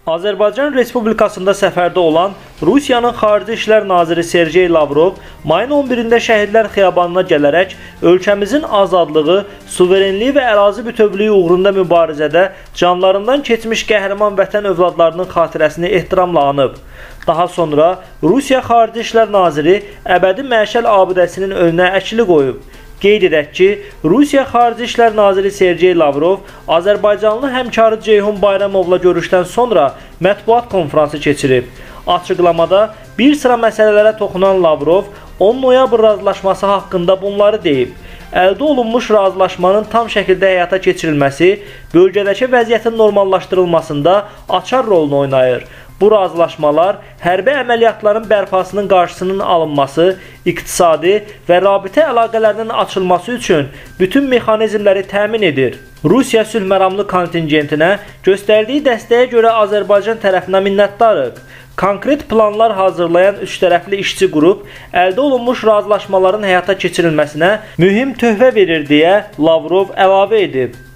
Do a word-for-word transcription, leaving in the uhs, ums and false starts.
Azərbaycan Respublikasında səfərdə olan Rusiyanın Xarici İşlər Naziri Sergey Lavrov mayın on birində Şəhidlər Xiyabanına gələrək ölkəmizin azadlığı, suverenliyi və ərazi bütövlüyü uğrunda mübarizədə canlarından keçmiş qəhrəman vətən övladlarının xatirəsini ehtiramla anıb. Daha sonra Rusiya Xarici İşlər Naziri əbədi məşəl abidəsinin önünə əkili qoyub. Qeyd edək ki, Rusiya Xarici İşlər Naziri Sergey Lavrov Azərbaycanlı həmkarı Ceyhun Bayramovla görüşdən sonra mətbuat konfransı keçirib. Açıqlamada bir sıra məsələlərə toxunan Lavrov on noyabr razılaşması haqqında bunları deyib. Əldə olunmuş razılaşmanın tam şəkildə həyata keçirilməsi bölgədəki vəziyyətin normallaşdırılmasında açar rolunu oynayır. Bu razılaşmalar hərbi əməliyyatların bərpasının qarşısının alınması, iqtisadi və rabitə əlaqələrinin açılması üçün bütün mexanizmləri təmin edir. Rusiya sülhməramlı kontingentinə göstərdiyi dəstəyə görə Azərbaycan tərəfinə minnətdarıq. Konkret planlar hazırlayan üç tərəfli işçi qrup əldə olunmuş razılaşmaların həyata keçirilməsinə mühüm töhfə verir deyə Lavrov əlavə edib.